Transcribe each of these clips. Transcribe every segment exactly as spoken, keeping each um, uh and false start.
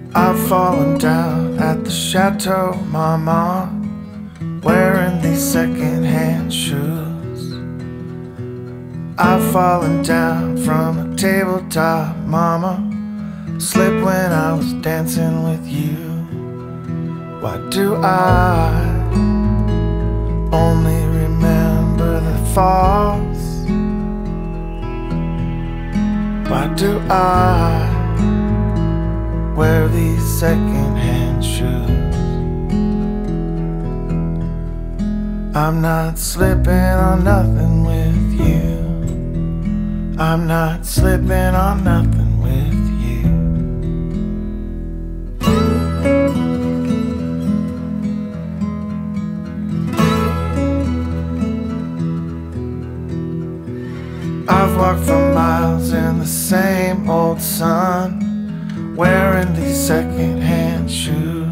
I've fallen down at the chateau, mama, wearing these second-hand shoes. I've fallen down from a tabletop, mama, slipped when I was dancing with you. Why do I only remember the falls? Why do I wear these second-hand shoes? I'm not slipping on nothing with you. I'm not slipping on nothing with you. I've walked for miles in the same old sun, wearing these second-hand shoes.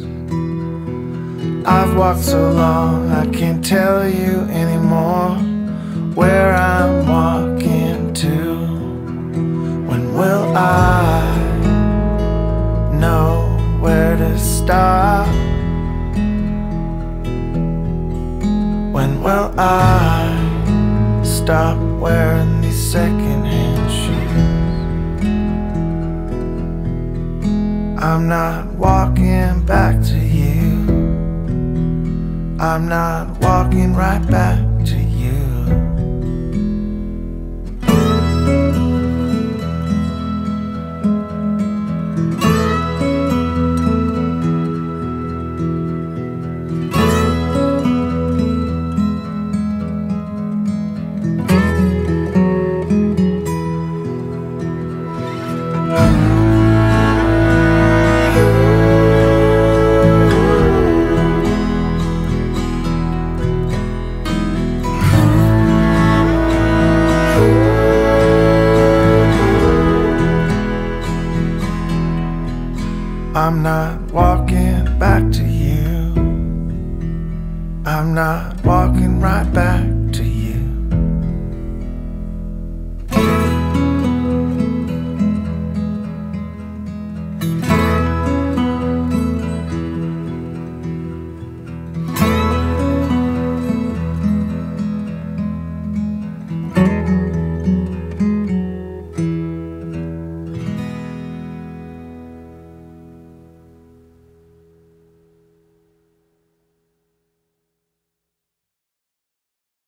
I've walked so long I can't tell you anymore where I'm walking to. When will I know where to stop? When will I stop wearing these second-hand shoes? I'm not walking back to you. I'm not walking right back